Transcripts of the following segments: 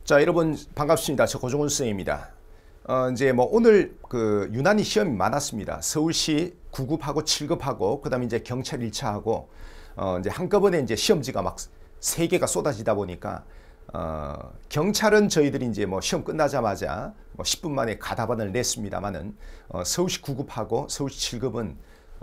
자, 여러분 반갑습니다. 저 고종훈 선생입니다. 이제 뭐 오늘 유난히 시험이 많았습니다. 서울시 9급하고 7급하고 그다음에 이제 경찰 1차하고 이제 한꺼번에 이제 시험지가 막 3개가 쏟아지다 보니까 경찰은 저희들이 이제 뭐 시험 끝나자마자 뭐 10분 만에 가답안을 냈습니다만은 서울시 9급하고 서울시 7급은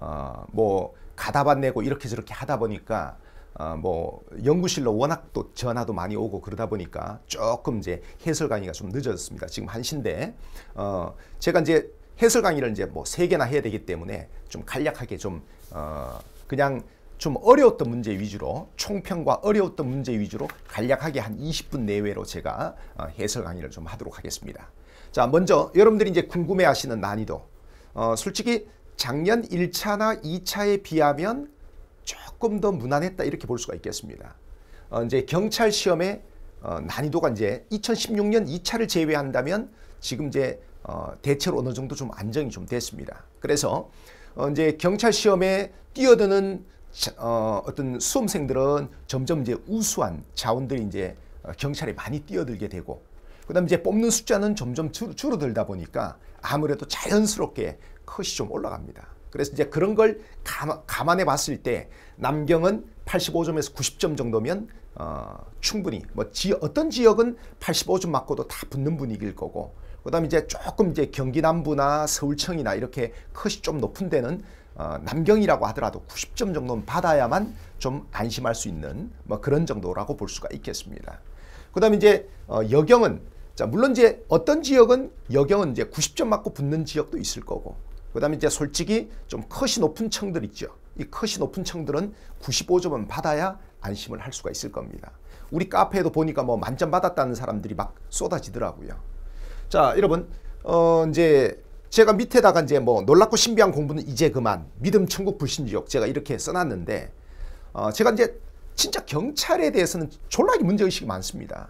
뭐 가답안 내고 이렇게 저렇게 하다 보니까 뭐 연구실로 워낙 또 전화도 많이 오고 그러다 보니까 조금 이제 해설 강의가 좀 늦어졌습니다. 지금 1시인데 제가 이제 해설 강의를 이제 뭐 3개나 해야 되기 때문에 좀 간략하게 좀 그냥 좀 어려웠던 문제 위주로 총평과 어려웠던 문제 위주로 간략하게 한 20분 내외로 제가 해설 강의를 좀 하도록 하겠습니다. 자, 먼저 여러분들이 이제 궁금해하시는 난이도, 솔직히 작년 1차나 2차에 비하면 조금 더 무난했다 이렇게 볼 수가 있겠습니다. 이제 경찰 시험의 난이도가 이제 2016년 2차를 제외한다면 지금 이제 대체로 어느 정도 좀 안정이 좀 됐습니다. 그래서 이제 경찰 시험에 뛰어드는 어떤 수험생들은 점점 이제 우수한 자원들이 이제 경찰에 많이 뛰어들게 되고, 그다음 이제 뽑는 숫자는 점점 줄어들다 보니까 아무래도 자연스럽게 컷이 좀 올라갑니다. 그래서 이제 그런 걸 감안해 봤을 때 남경은 85점에서 90점 정도면 충분히 뭐 어떤 지역은 85점 맞고도 다 붙는 분위기일 거고, 그다음에 이제 조금 이제 경기 남부나 서울청이나 이렇게 컷이 좀 높은 데는 남경이라고 하더라도 90점 정도는 받아야만 좀 안심할 수 있는 뭐 그런 정도라고 볼 수가 있겠습니다. 그다음에 이제 여경은, 자, 물론 이제 어떤 지역은 여경은 이제 90점 맞고 붙는 지역도 있을 거고, 그다음에 이제 솔직히 좀 컷이 높은 청들 있죠. 이 컷이 높은 청들은 95점은 받아야 안심을 할 수가 있을 겁니다. 우리 카페에도 보니까 뭐 만점 받았다는 사람들이 막 쏟아지더라고요. 자, 여러분, 이제 제가 밑에다가 이제 뭐 놀랍고 신비한 공부는 이제 그만, 믿음 천국 불신지옥 제가 이렇게 써놨는데, 제가 이제 진짜 경찰에 대해서는 졸라게 문제의식이 많습니다.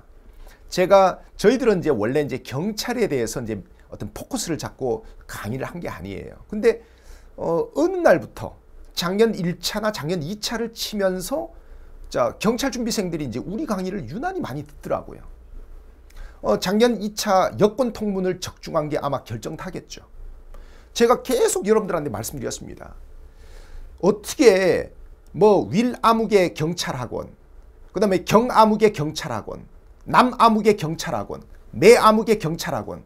저희들은 이제 원래 이제 경찰에 대해서 이제 어떤 포커스를 잡고 강의를 한 게 아니에요. 근데 어느 날부터 작년 1차나 작년 2차를 치면서 자, 경찰 준비생들이 이제 우리 강의를 유난히 많이 듣더라고요. 작년 2차 여권 통문을 적중한 게 아마 결정타겠죠. 제가 계속 여러분들한테 말씀드렸습니다. 어떻게 뭐 윌아무개 경찰학원, 그 다음에 경아무개 경찰학원, 남아무개 경찰학원, 내아무개 경찰학원,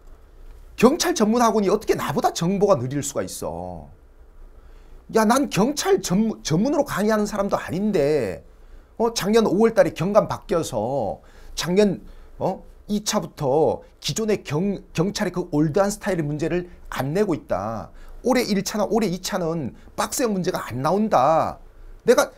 경찰 전문학원이 어떻게 나보다 정보가 느릴 수가 있어. 야, 난 경찰 전문으로 강의하는 사람도 아닌데 작년 5월 달에 경감 바뀌어서 작년 2차부터 기존의 경찰의 그 올드한 스타일의 문제를 안 내고 있다. 올해 1차나 올해 2차는 빡센 문제가 안 나온다. 내가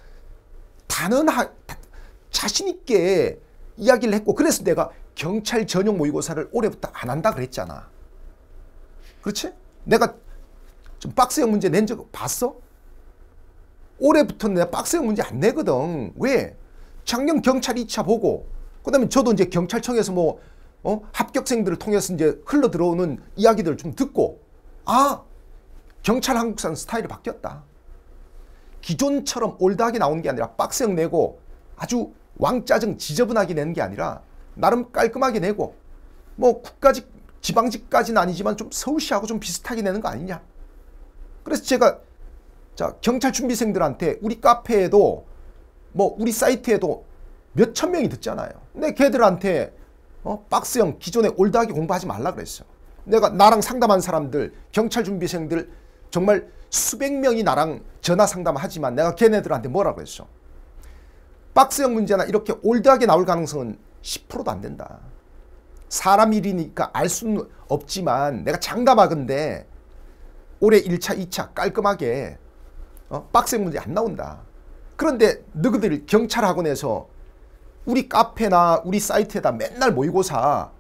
자신 있게 이야기를 했고, 그래서 내가 경찰 전용 모의고사를 올해부터 안 한다 그랬잖아. 그렇지? 내가 좀 빡세형 문제 낸 적 봤어? 올해부터는 내가 빡세형 문제 안 내거든. 왜? 작년 경찰 2차 보고, 그 다음에 저도 이제 경찰청에서 뭐 합격생들을 통해서 이제 흘러 들어오는 이야기들을 좀 듣고, 경찰 한국사는 스타일이 바뀌었다. 기존처럼 올드하게 나오는 게 아니라 빡세형 내고 아주 왕짜증 지저분하게 내는 게 아니라 나름 깔끔하게 내고, 뭐 국가직 지방직까지는 아니지만 좀 서울시하고 좀 비슷하게 내는 거 아니냐. 그래서 제가 자, 경찰 준비생들한테 우리 카페에도 뭐 우리 사이트에도 몇천 명이 듣잖아요. 근데 걔들한테 박스형 기존에 올드하게 공부하지 말라 그랬어. 내가 나랑 상담한 사람들, 경찰 준비생들 정말 수백 명이 나랑 전화 상담하지만 내가 걔네들한테 뭐라 그랬어? 박스형 문제나 이렇게 올드하게 나올 가능성은 10%도 안 된다. 사람 일이니까 알 수는 없지만 내가 장담하건대 올해 1차, 2차 깔끔하게 빡센 문제 안 나온다. 그런데 너희들 경찰학원에서 우리 카페나 우리 사이트에다 맨날 모의고사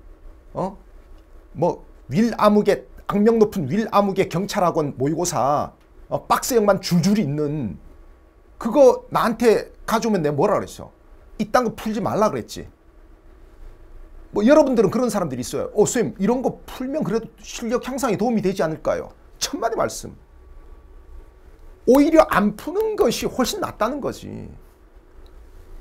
뭐 윌아무개, 악명 높은 윌아무개 경찰학원 모의고사 빡세형만 줄줄이 있는 그거 나한테 가져오면 내가 뭐라 그랬어? 이딴 거 풀지 말라 그랬지. 뭐 여러분들은 그런 사람들이 있어요. 선생님 이런 거 풀면 그래도 실력 향상에 도움이 되지 않을까요? 천만의 말씀. 오히려 안 푸는 것이 훨씬 낫다는 거지.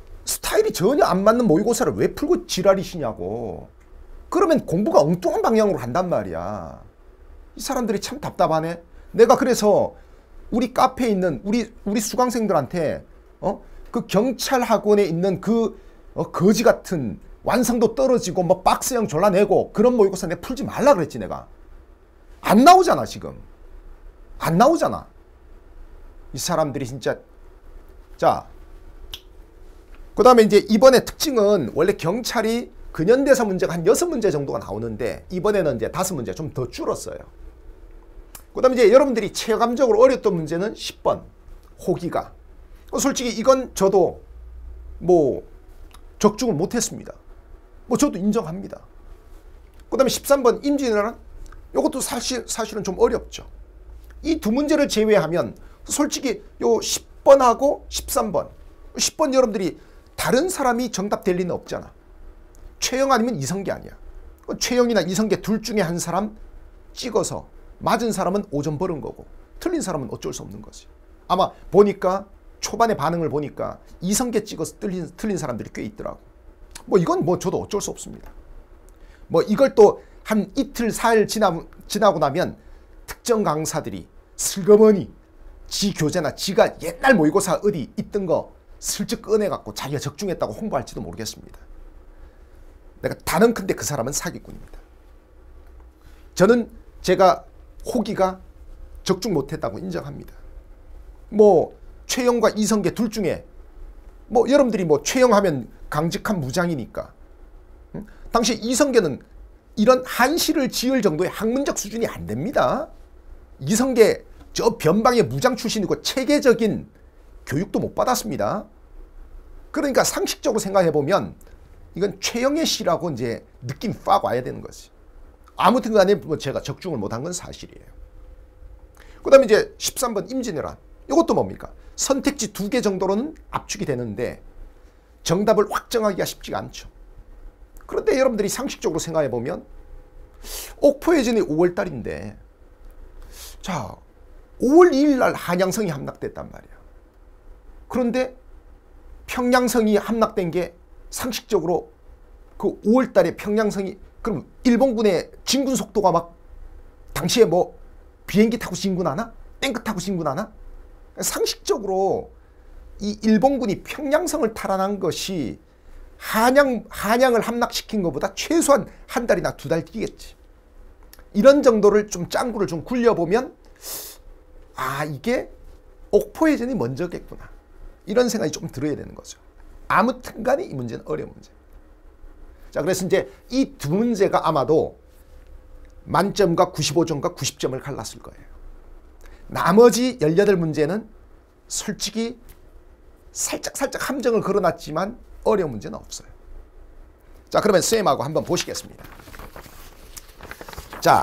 스타일이 전혀 안 맞는 모의고사를 왜 풀고 지랄이시냐고. 그러면 공부가 엉뚱한 방향으로 간단 말이야. 이 사람들이 참 답답하네. 내가 그래서 우리 카페에 있는 우리 수강생들한테 그 경찰 학원에 있는 그 거지 같은 완성도 떨어지고 뭐 박스형 졸라내고 그런 모의고사 내가 풀지 말라 그랬지. 내가 안 나오잖아. 지금 안 나오잖아. 이 사람들이 진짜. 자, 그 다음에 이제 이번에 특징은 원래 경찰이 근현대사 문제가 한 6문제 정도가 나오는데 이번에는 이제 5문제 좀 더 줄었어요. 그 다음에 이제 여러분들이 체감적으로 어렸던 문제는 10번 호기가. 솔직히 이건 저도 뭐 적중을 못했습니다. 뭐 저도 인정합니다. 그 다음에 13번 임진왜란, 이것도 사실은 좀 어렵죠. 이 두 문제를 제외하면 솔직히 요 10번하고 13번 10번 여러분들이 다른 사람이 정답 될 리는 없잖아. 최영 아니면 이성계 아니야. 최영이나 이성계 둘 중에 한 사람 찍어서 맞은 사람은 5점 벌은 거고 틀린 사람은 어쩔 수 없는 거지. 아마 보니까 초반에 반응을 보니까 이성계 찍어서 틀린 사람들이 꽤 있더라고. 뭐 이건 뭐 저도 어쩔 수 없습니다. 뭐 이걸 또 한 이틀 사일 지나고 나면 특정 강사들이 슬그머니 지 교재나 지가 옛날 모의고사 어디 있던 거 슬쩍 꺼내갖고 자기가 적중했다고 홍보할지도 모르겠습니다. 내가 단언컨대 그 사람은 사기꾼입니다. 저는 제가 호기가 적중 못했다고 인정합니다. 뭐 최영과 이성계 둘 중에 뭐 여러분들이 뭐 최영 하면 강직한 무장이니까 당시 이성계는 이런 한시를 지을 정도의 학문적 수준이 안 됩니다. 이성계 저 변방의 무장 출신이고 체계적인 교육도 못 받았습니다. 그러니까 상식적으로 생각해보면 이건 최영의 시라고 이제 느낌 팍 와야 되는 거지. 아무튼 간에 뭐 제가 적중을 못한 건 사실이에요. 그 다음에 이제 13번 임진왜란. 이것도 뭡니까? 선택지 2개 정도로는 압축이 되는데 정답을 확정하기가 쉽지가 않죠. 그런데 여러분들이 상식적으로 생각해보면 옥포해전이 5월달인데 자 5월 2일 날 한양성이 함락됐단 말이야. 그런데 평양성이 함락된 게 상식적으로 그 5월 달에 평양성이 그럼 일본군의 진군 속도가 막 당시에 뭐 비행기 타고 진군하나? 탱크 타고 진군하나? 상식적으로 이 일본군이 평양성을 탈환한 것이 한양을 함락시킨 것보다 최소한 한 달이나 2달 뛰겠지. 이런 정도를 좀 짱구를 좀 굴려보면 아 이게 옥포해전이 먼저겠구나. 이런 생각이 좀 들어야 되는 거죠. 아무튼 간에 이 문제는 어려운 문제. 자, 그래서 이제 이 두 문제가 아마도 만점과 95점과 90점을 갈랐을 거예요. 나머지 18문제는 솔직히 살짝 함정을 걸어놨지만 어려운 문제는 없어요. 자, 그러면 쌤하고 한번 보시겠습니다. 자,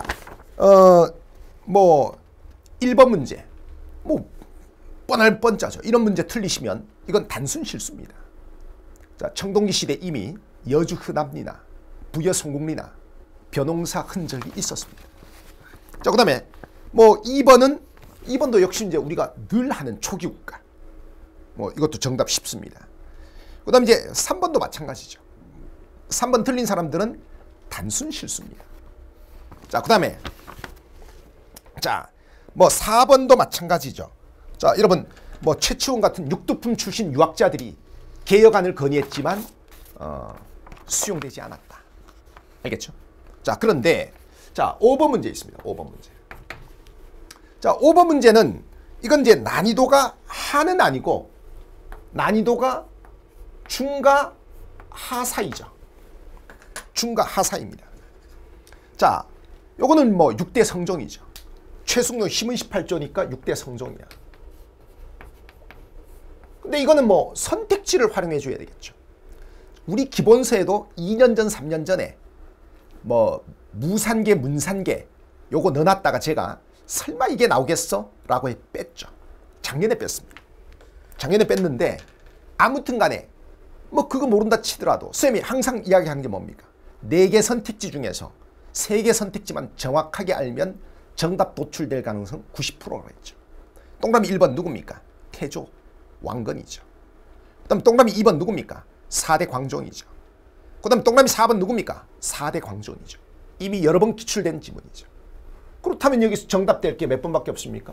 뭐 1번 문제 뭐 뻔할 뻔짜죠. 이런 문제 틀리시면 이건 단순 실수입니다. 자, 청동기 시대 이미 여주 흔합리나 부여 성국리나 벼농사 흔적이 있었습니다. 자, 그 다음에 뭐 2번도 역시 이제 우리가 늘 하는 초기국가. 뭐 이것도 정답 쉽습니다. 그 다음에 이제 3번도 마찬가지죠. 3번 틀린 사람들은 단순 실수입니다. 자, 그 다음에 자, 뭐 4번도 마찬가지죠. 자, 여러분 뭐 최치원 같은 육두품 출신 유학자들이 개혁안을 건의했지만 수용되지 않았다. 알겠죠? 자, 그런데 자 5번 문제 있습니다. 5번 문제. 자, 5번 문제는 이건 이제 난이도가 하는 아니고 난이도가 중과 하 사이죠. 중과 하 사이입니다. 자, 요거는 뭐 6대 성종이죠. 최숙룡 힘은 18조니까 6대 성종이야. 근데 이거는 뭐 선택지를 활용해 줘야 되겠죠. 우리 기본서에도 2년 전, 3년 전에 뭐 무산계, 문산계 요거 넣어놨다가 제가 설마 이게 나오겠어? 라고 뺐죠. 작년에 뺐습니다. 작년에 뺐는데 아무튼 간에 뭐 그거 모른다 치더라도 쌤이 항상 이야기하는 게 뭡니까? 4개 선택지 중에서 3개 선택지만 정확하게 알면 정답 도출될 가능성 90%라고 했죠. 동그라미 1번 누굽니까? 태조, 왕건이죠. 그 다음 동그라미 2번 누굽니까? 4대 광종이죠. 그 다음 동그라미 4번 누굽니까? 4대 광종이죠. 이미 여러 번 기출된 지문이죠. 그렇다면 여기서 정답될 게 몇 번밖에 없습니까?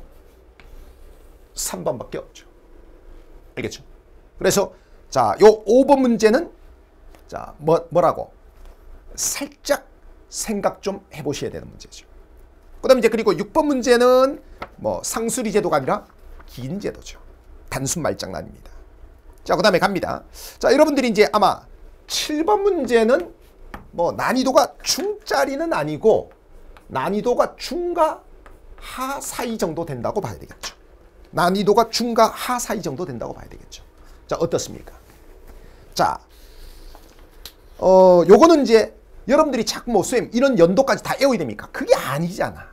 3번밖에 없죠. 알겠죠? 그래서 자, 요 5번 문제는 자, 뭐라고? 살짝 생각 좀 해보셔야 되는 문제죠. 그 다음에 이제 그리고 6번 문제는 뭐 상수리 제도가 아니라 긴 제도죠. 단순 말장난입니다. 자, 그 다음에 갑니다. 자, 여러분들이 이제 아마 7번 문제는 뭐 난이도가 중짜리는 아니고 난이도가 중과 하 사이 정도 된다고 봐야 되겠죠. 난이도가 중과 하 사이 정도 된다고 봐야 되겠죠. 자, 어떻습니까? 자, 요거는 이제 여러분들이 자꾸 뭐 쌤 이런 연도까지 다 외워야 됩니까? 그게 아니잖아.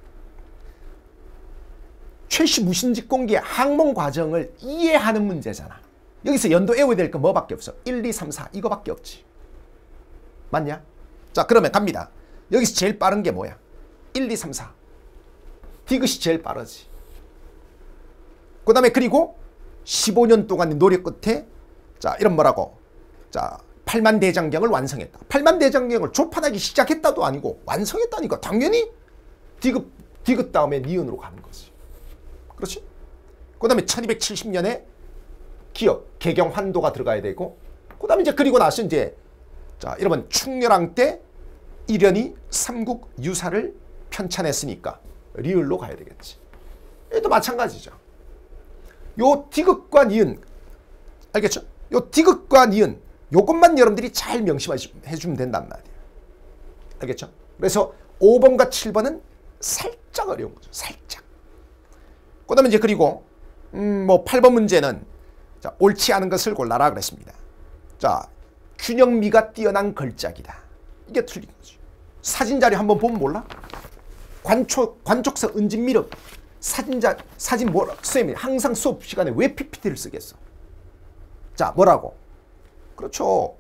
최씨 무신직공기의 항문 과정을 이해하는 문제잖아. 여기서 연도 외워야 될 거 뭐밖에 없어? 1, 2, 3, 4 이거밖에 없지. 맞냐? 자, 그러면 갑니다. 여기서 제일 빠른 게 뭐야? 1, 2, 3, 4. 디귿이 제일 빠르지. 그 다음에 그리고 15년 동안의 노력 끝에 자, 이런 뭐라고? 자, 8만 대장경을 완성했다. 8만 대장경을 조판하기 시작했다도 아니고 완성했다니까. 당연히 디귿 다음에 니은으로 가는 거지. 그렇지? 그 다음에 1270년에 기역, 개경 환도가 들어가야 되고, 그 다음에 이제 그리고 나서 이제 자, 여러분 충렬왕 때 이련이 삼국 유사를 편찬했으니까 리을로 가야 되겠지. 얘도 마찬가지죠. 요 디귿과 니은 알겠죠? 요 디귿과 니은 요것만 여러분들이 잘 명심해주면 된단 말이에요. 알겠죠? 그래서 5번과 7번은 살짝 어려운 거죠. 살짝. 그 다음에 이제 그리고 뭐 8번 문제는 자, 옳지 않은 것을 골라라 그랬습니다. 자, 균형미가 뛰어난 걸작이다. 이게 틀린 거죠. 사진자료 한번 보면 몰라? 관촉서 은진미륵 사진 뭐라? 선생님이 항상 수업 시간에 왜 PPT를 쓰겠어? 자, 뭐라고? 그렇죠.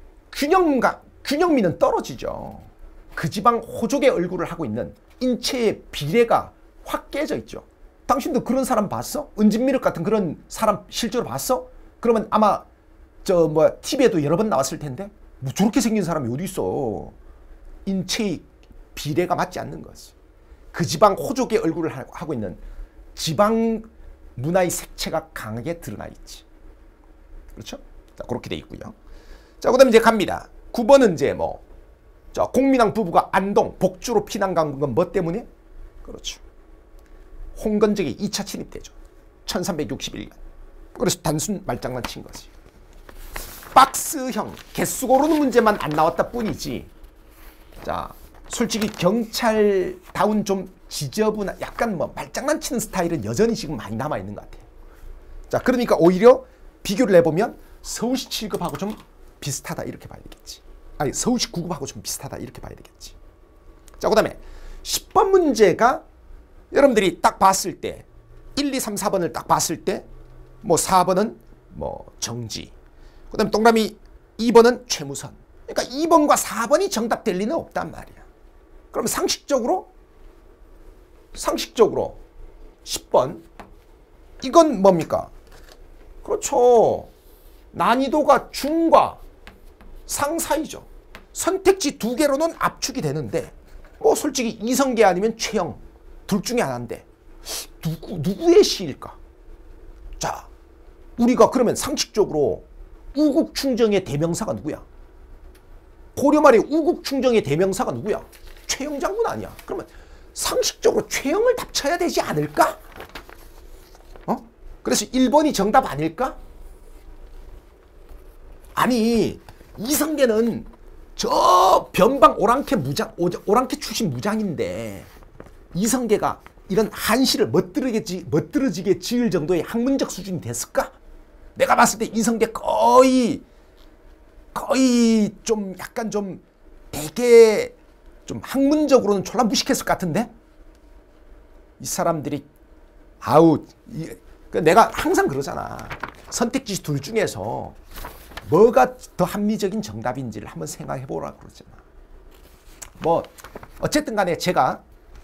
균형미는 떨어지죠. 그 지방 호족의 얼굴을 하고 있는 인체의 비례가 확 깨져 있죠. 당신도 그런 사람 봤어? 은진미륵 같은 그런 사람 실제로 봤어? 그러면 아마 TV에도 여러 번 나왔을 텐데 뭐 저렇게 생긴 사람이 어디 있어? 인체의 비례가 맞지 않는 거지. 그 지방 호족의 얼굴을 하고 있는 지방 문화의 색채가 강하게 드러나 있지. 그렇죠? 자, 그렇게 돼 있고요. 자, 그다음에 이제 갑니다. 9번은 이제 뭐 자, 공민왕 부부가 안동 복주로 피난 간 건 뭐 때문에? 그렇죠. 홍건적이 2차 침입되죠. 1361년. 그래서 단순 말장난 친 거지. 박스형 개수 고르는 문제만 안 나왔다 뿐이지. 자, 솔직히 경찰다운 좀 지저분한 약간 뭐 말장난 치는 스타일은 여전히 지금 많이 남아 있는 것 같아요. 자, 그러니까 오히려 비교를 해보면 서울시 7급하고 좀 비슷하다 이렇게 봐야 되겠지. 아니, 서울시 9급하고 좀 비슷하다 이렇게 봐야 되겠지. 자, 그 다음에 10번 문제가 여러분들이 딱 봤을 때 1, 2, 3, 4번을 딱 봤을 때 뭐 4번은 뭐 정지, 그 다음에 동그라미 2번은 최무선. 그러니까 2번과 4번이 정답될 리는 없단 말이야. 그럼 상식적으로 10번 이건 뭡니까? 그렇죠. 난이도가 중과 상 사이죠. 선택지 2개로는 압축이 되는데 뭐 솔직히 이성계 아니면 최영 둘 중에 하나인데 누구의 시일까? 자, 우리가 그러면 상식적으로 우국충정의 대명사가 누구야? 고려 말에 우국충정의 대명사가 누구야? 최영 장군 아니야? 그러면 상식적으로 최영을 답쳐야 되지 않을까? 그래서 1번이 정답 아닐까? 아니, 이성계는 저 변방 오랑캐 출신 무장인데 이성계가 이런 한시를 멋들어지게 지을 정도의 학문적 수준이 됐을까? 내가 봤을 때 이성계 거의 좀 약간 좀 되게 좀 학문적으로는 졸라 무식했을 것 같은데? 이 사람들이 내가 항상 그러잖아. 선택지 둘 중에서 뭐가 더 합리적인 정답인지를 한번 생각해 보라고 그러잖아. 뭐 어쨌든 간에 제가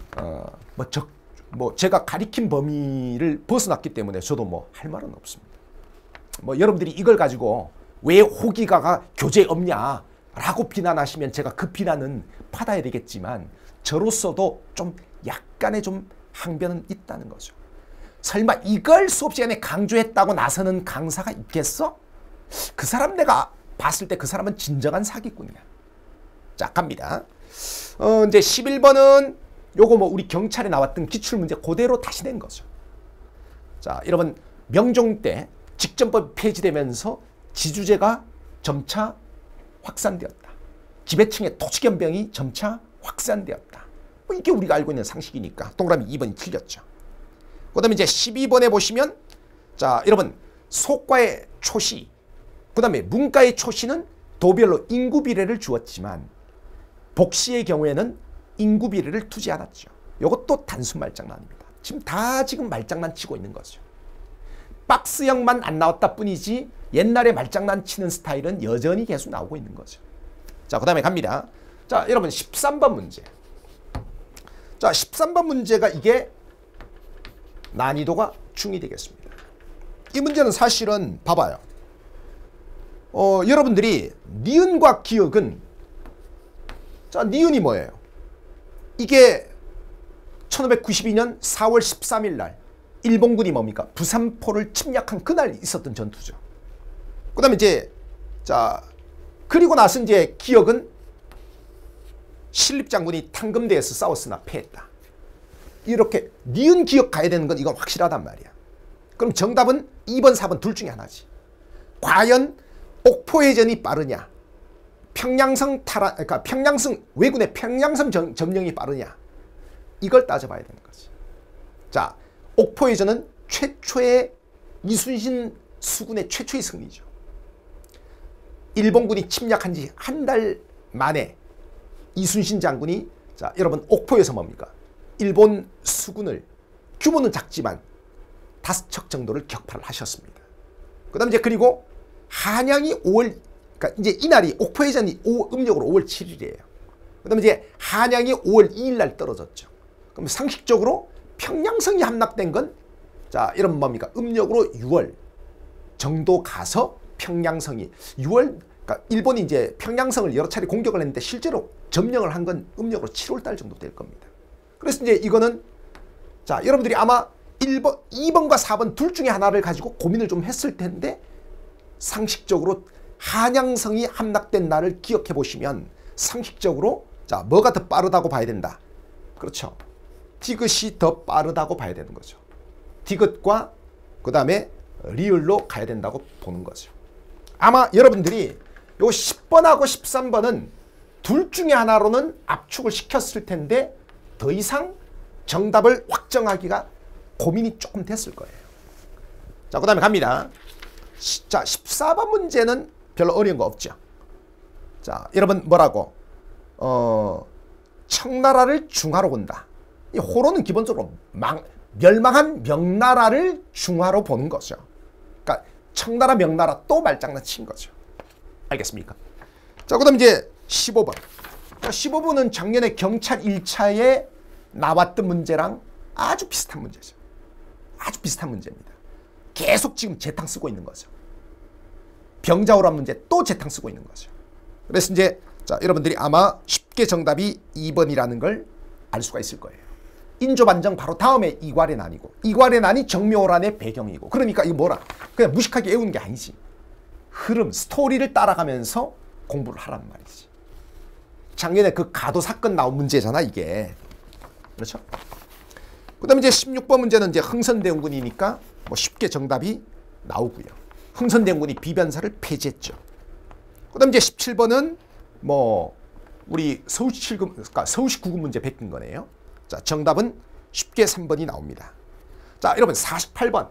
제가 가리킨 범위를 벗어났기 때문에 저도 뭐 할 말은 없습니다. 뭐 여러분들이 이걸 가지고 왜 호기가가 교재에 없냐 라고 비난하시면 제가 그 비난은 받아야 되겠지만 저로서도 좀 약간의 좀 항변은 있다는 거죠. 설마 이걸 수업 시간에 강조했다고 나서는 강사가 있겠어? 그 사람 내가 봤을 때 그 사람은 진정한 사기꾼이야. 자, 갑니다. 이제 11번은 요거 뭐 우리 경찰에 나왔던 기출문제 그대로 다시 낸 거죠. 자, 여러분 명종 때 직전법 폐지되면서 지주제가 점차 확산되었다. 지배층의 토지견병이 점차 확산되었다. 뭐 이게 우리가 알고 있는 상식이니까 동그라미 2번이 틀렸죠. 그 다음에 이제 12번에 보시면 자, 여러분 소과의 초시 그 다음에 문과의 초시는 도별로 인구 비례를 주었지만 복시의 경우에는 인구 비례를 두지 않았죠. 이것도 단순 말장난입니다. 지금 말장난 치고 있는 거죠. 박스형만 안 나왔다 뿐이지 옛날에 말장난 치는 스타일은 여전히 계속 나오고 있는 거죠. 자, 그 다음에 갑니다. 자, 여러분 13번 문제. 자, 13번 문제가 이게 난이도가 중이 되겠습니다. 이 문제는 사실은 봐봐요. 여러분들이 니은과 기역은 자, 니은이 뭐예요? 이게 1592년 4월 13일 날 일본군이 뭡니까? 부산포를 침략한 그날 있었던 전투죠. 그 다음에 이제 자, 그리고 나서 이제 기역은 신립장군이 탕금대에서 싸웠으나 패했다. 이렇게 니은 기억 가야 되는 건 이건 확실하단 말이야. 그럼 정답은 2번, 4번 둘 중에 하나지. 과연 옥포해전이 빠르냐? 그러니까 평양성 왜군의 평양성 점령이 빠르냐? 이걸 따져봐야 되는 거지. 자, 옥포해전은 최초의 이순신 수군의 최초의 승리죠. 일본군이 침략한 지 한 달 만에 이순신 장군이 자, 여러분 옥포에서 뭡니까? 일본 수군을 규모는 작지만 5척 정도를 격파를 하셨습니다. 그 다음 이제 그리고 한양이 5월 그러니까 이제 이날이 옥포해전이 음력으로 5월 7일이에요. 그 다음에 이제 한양이 5월 2일 날 떨어졌죠. 그럼 상식적으로 평양성이 함락된 건 자, 이런 뭡니까? 음력으로 6월 정도 가서 평양성이 6월 그러니까 일본이 이제 평양성을 여러 차례 공격을 했는데 실제로 점령을 한 건 음력으로 7월 달 정도 될 겁니다. 그래서 이제 이거는 자, 여러분들이 아마 2번과 4번 둘 중에 하나를 가지고 고민을 좀 했을 텐데 상식적으로 한양성이 함락된 날을 기억해 보시면 상식적으로 자, 뭐가 더 빠르다고 봐야 된다. 그렇죠. 디귿이 더 빠르다고 봐야 되는 거죠. 디귿과 그 다음에 리을로 가야 된다고 보는 거죠. 아마 여러분들이 요 10번하고 13번은 둘 중에 하나로는 압축을 시켰을 텐데 더 이상 정답을 확정하기가 고민이 조금 됐을 거예요. 자, 그 다음에 갑니다. 자, 14번 문제는 별로 어려운 거 없죠. 자, 여러분 뭐라고? 청나라를 중화로 본다. 이 호로는 기본적으로 멸망한 명나라를 중화로 보는 거죠. 그러니까 청나라 명나라 또 말장난 친 거죠. 알겠습니까? 자, 그 다음 이제 15번. 자, 15번은 작년에 경찰 1차에 나왔던 문제랑 아주 비슷한 문제죠. 아주 비슷한 문제입니다. 계속 지금 재탕 쓰고 있는 거죠. 병자호란 문제 또 재탕 쓰고 있는 거죠. 그래서 이제 자, 여러분들이 아마 쉽게 정답이 2번이라는 걸 알 수가 있을 거예요. 인조반정 바로 다음에 이괄의 난이고 이괄의 난이 정묘호란의 배경이고 그러니까 이거 뭐라 그냥 무식하게 외우는 게 아니지. 흐름, 스토리를 따라가면서 공부를 하란 말이지. 작년에 그 가도 사건 나온 문제잖아 이게. 그렇죠? 그 다음에 이제 16번 문제는 이제 흥선대원군이니까 뭐 쉽게 정답이 나오고요. 흥선대원군이 비변사를 폐지했죠. 그 다음에 이제 17번은 뭐 우리 서울시 7급, 그러니까 서울시 9급 문제 뱉은 거네요. 자, 정답은 쉽게 3번이 나옵니다. 자, 여러분 48번.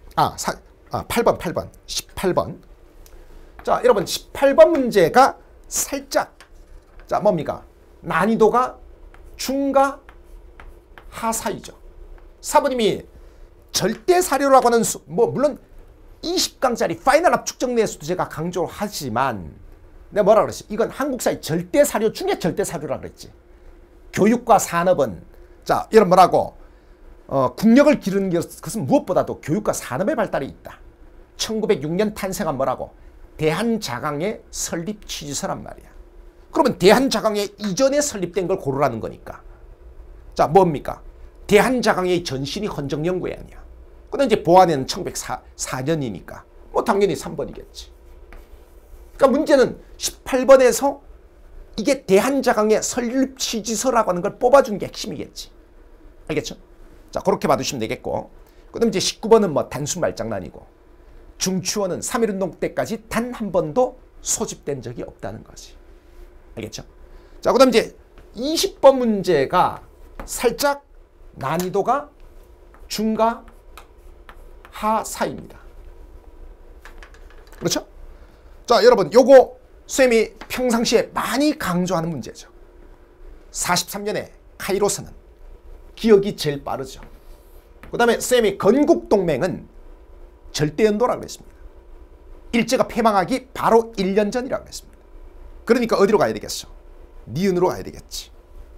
8번. 18번. 자, 여러분 18번 문제가 살짝 자, 뭡니까? 난이도가 중과 하 사이죠. 사부님이 절대 사료라고 하는 뭐 물론 20강짜리 파이널 압축 정리에서도 제가 강조하지만 내가 뭐라 그랬지? 이건 한국사의 절대 사료 중에 절대 사료라 그랬지. 교육과 산업은 자, 이런 뭐라고? 국력을 기르는 것은 무엇보다도 교육과 산업의 발달이 있다. 1906년 탄생한 뭐라고? 대한자강의 설립 취지서란 말이야. 그러면 대한자강의 이전에 설립된 걸 고르라는 거니까. 자, 뭡니까? 대한자강의 전신이 헌정연구회원이야. 근데 이제 보안에는 1904년이니까 뭐 당연히 3번이겠지. 그러니까 문제는 18번에서 이게 대한자강의 설립 취지서라고 하는 걸 뽑아준 게 핵심이겠지. 알겠죠? 자, 그렇게 봐두시면 되겠고. 그다음 이제 19번은 뭐 단순 말장난이고, 중추원은 3.1운동 때까지 단 한 번도 소집된 적이 없다는 거지. 알겠죠? 자, 그다음 이제 20번 문제가 살짝 난이도가 중과 하 사이입니다. 그렇죠? 자, 여러분 요거 쌤이 평상시에 많이 강조하는 문제죠. 43년에 카이로스는 기억이 제일 빠르죠. 그 다음에 쌤이 건국동맹은 절대연도라고 그랬습니다. 일제가 패망하기 바로 1년 전이라고 했습니다. 그러니까 어디로 가야 되겠어? 니은으로 가야 되겠지.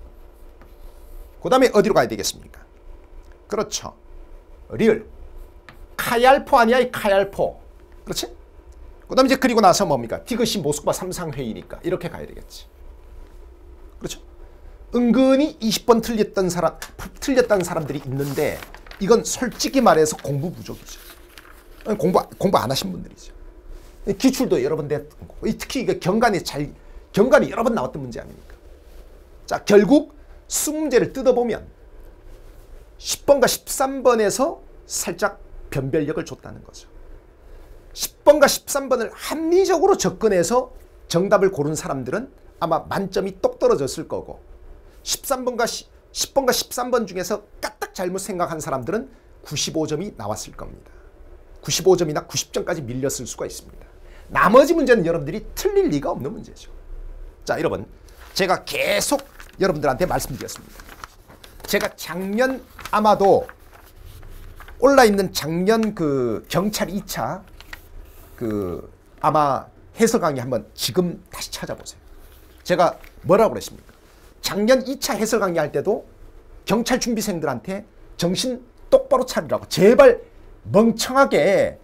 그 다음에 어디로 가야 되겠습니까? 그렇죠. 리을. 카얄포 아니야, 이 카얄포. 그렇지? 그 다음에 이제 그리고 나서 뭡니까? 티그시 모스크바 3상회의니까 이렇게 가야 되겠지. 그렇죠? 은근히 20번 틀렸다는 사람들이 있는데 이건 솔직히 말해서 공부 부족이죠. 공부 안 하신 분들이죠. 기출도 여러 번 됐던 거고, 특히 이게 경간이 여러 번 나왔던 문제 아닙니까? 자, 결국 수문제를 뜯어보면 10번과 13번에서 살짝 변별력을 줬다는 거죠. 10번과 13번을 합리적으로 접근해서 정답을 고른 사람들은 아마 만점이 똑 떨어졌을 거고, 10번과 13번 중에서 까딱 잘못 생각한 사람들은 95점이 나왔을 겁니다. 95점이나 90점까지 밀렸을 수가 있습니다. 나머지 문제는 여러분들이 틀릴 리가 없는 문제죠. 자, 여러분, 제가 계속 여러분들한테 말씀드렸습니다. 제가 작년 아마도 올라있는 작년 그 경찰 2차 그 아마 해설 강의 한번 지금 다시 찾아보세요. 제가 뭐라고 그랬습니까? 작년 2차 해설 강의 할 때도 경찰 준비생들한테 정신 똑바로 차리라고, 제발 멍청하게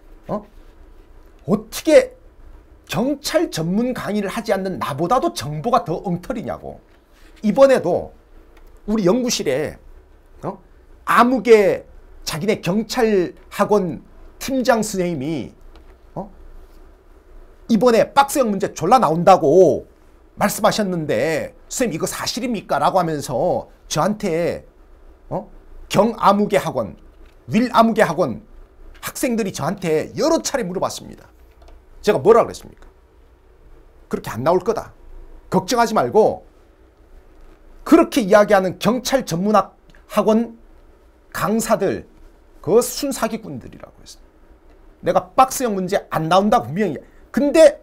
어떻게 경찰 전문 강의를 하지 않는 나보다도 정보가 더 엉터리냐고. 이번에도 우리 연구실에 아무개 자기네 경찰학원 팀장 선생님이 이번에 박스형 문제 졸라 나온다고 말씀하셨는데 선생님 이거 사실입니까? 라고 하면서 저한테 경아무개 학원, 윌아무개 학원 학생들이 저한테 여러 차례 물어봤습니다. 제가 뭐라 그랬습니까? 그렇게 안 나올 거다. 걱정하지 말고 그렇게 이야기하는 경찰 전문학 학원 강사들 그 순사기꾼들이라고 했습니다. 내가 박스형 문제 안 나온다고 분명히. 근데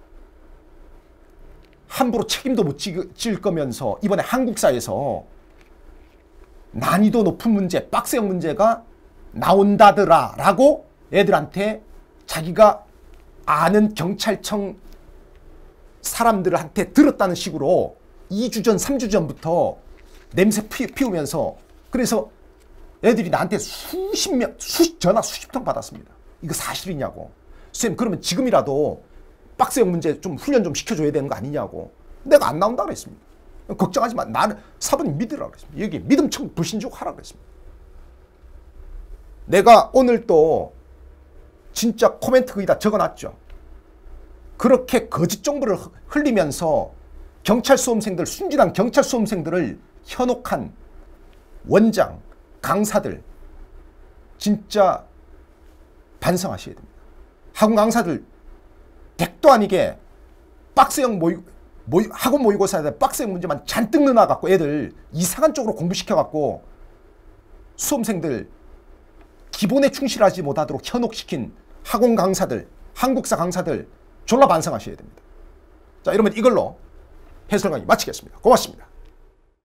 함부로 책임도 못 질 거면서 이번에 한국사에서 난이도 높은 문제, 박스형 문제가 나온다더라 라고 애들한테 자기가 아는 경찰청 사람들한테 들었다는 식으로 2주 전, 3주 전부터 냄새 피우면서, 그래서 애들이 나한테 전화 수십 통 받았습니다. 이거 사실이냐고. 선생님 그러면 지금이라도 박스형 문제 좀 훈련 좀 시켜줘야 되는 거 아니냐고. 내가 안 나온다고 그랬습니다. 걱정하지 마. 나는 사부님 믿으라고 그랬습니다. 여기 믿음 불신주고 하라고 그랬습니다. 내가 오늘 또 진짜 코멘트 거기다 적어놨죠. 그렇게 거짓 정보를 흘리면서 경찰 수험생들, 순진한 경찰 수험생들을 현혹한 원장, 강사들 진짜 반성하셔야 됩니다. 학원 강사들 택도 아니게 박스형 학원 모의고사에 박스형 문제만 잔뜩 넣어놔갖고 애들 이상한 쪽으로 공부시켜갖고 수험생들 기본에 충실하지 못하도록 현혹시킨 학원 강사들, 한국사 강사들 졸라 반성하셔야 됩니다. 자, 이러면 이걸로 해설 강의 마치겠습니다. 고맙습니다.